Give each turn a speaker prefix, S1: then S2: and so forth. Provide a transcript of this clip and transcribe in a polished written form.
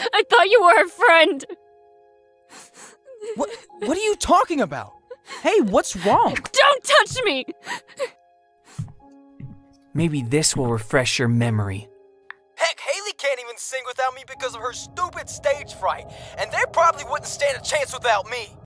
S1: I thought you were a friend.
S2: What are you talking about? Hey, what's wrong?
S1: Don't touch me!
S2: Maybe this will refresh your memory.
S3: Heck, Haley can't even sing without me because of her stupid stage fright, and they probably wouldn't stand a chance without me.